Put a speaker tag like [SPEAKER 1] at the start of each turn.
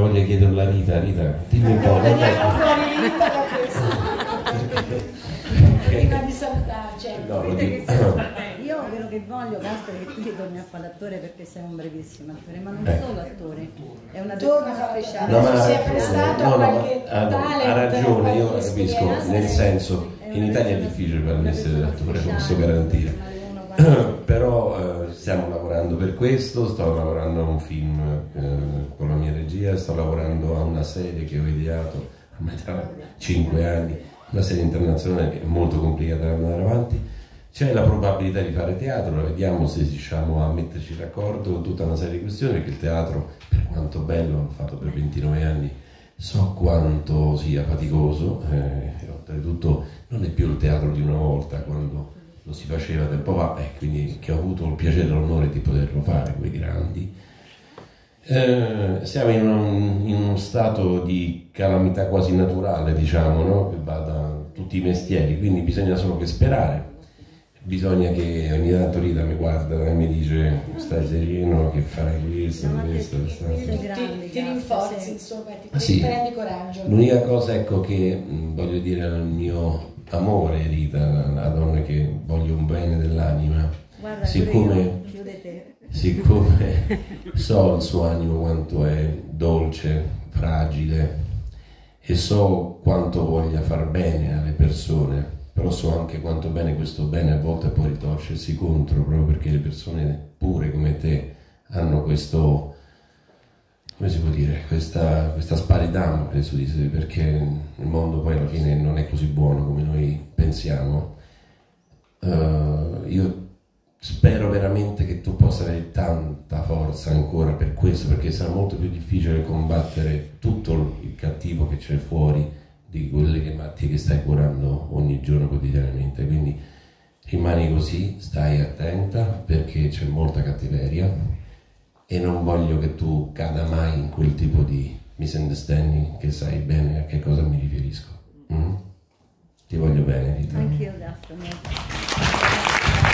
[SPEAKER 1] voglia di chiederla a Rita. Rita, dimmi un po'.
[SPEAKER 2] Veniamo fuori Rita da questo. Prima di salutarci.
[SPEAKER 1] No, lo dico.
[SPEAKER 3] Io quello che voglio, Gaspare, è che tu ritorni a fare l'attore perché sei un brevissimo attore, ma non solo attore, è una persona speciale.
[SPEAKER 1] No, ma
[SPEAKER 2] si è prestato a qualche
[SPEAKER 1] ha ragione, io la capisco, nel senso, in Italia è difficile fare il mestiere dell'attore, lo posso garantire. Però stiamo lavorando per questo, sto lavorando a un film con la mia regia, sto lavorando a una serie che ho ideato ormai da 5 anni, una serie internazionale che è molto complicata da andare avanti. C'è la probabilità di fare teatro, vediamo se riusciamo a metterci d'accordo con tutta una serie di questioni, perché il teatro, per quanto bello, l'ho fatto per 29 anni, so quanto sia faticoso, e oltretutto non è più il teatro di una volta, quando lo si faceva tempo fa, quindi che ho avuto il piacere e l'onore di poterlo fare, quei grandi. Siamo in uno stato di calamità quasi naturale, diciamo, no? Che va da tutti i mestieri, quindi bisogna solo che sperare. Bisogna che ogni tanto Rita mi guarda e mi dice stai sereno che farai questo.
[SPEAKER 2] Ti rinforzi, insomma, ti prendi coraggio.
[SPEAKER 1] L'unica cosa, ecco, che voglio dire al mio amore Rita, la donna che voglio un bene dell'anima, siccome so il suo animo quanto è dolce, fragile, e so quanto voglia far bene alle persone, però so anche quanto bene questo bene a volte può ritorcersi contro, proprio perché le persone pure come te hanno questo, come si può dire, questa sparidam penso di sé, perché il mondo poi alla fine non è così buono come noi pensiamo. Io spero veramente che tu possa avere tanta forza ancora per questo, perché sarà molto più difficile combattere tutto il cattivo che c'è fuori di quelle malattie che stai curando ogni giorno quotidianamente, quindi rimani così, stai attenta perché c'è molta cattiveria e non voglio che tu cada mai in quel tipo di misunderstanding, che sai bene a che cosa mi riferisco. Ti voglio bene, Rita.
[SPEAKER 3] Anch'io, Gaspare.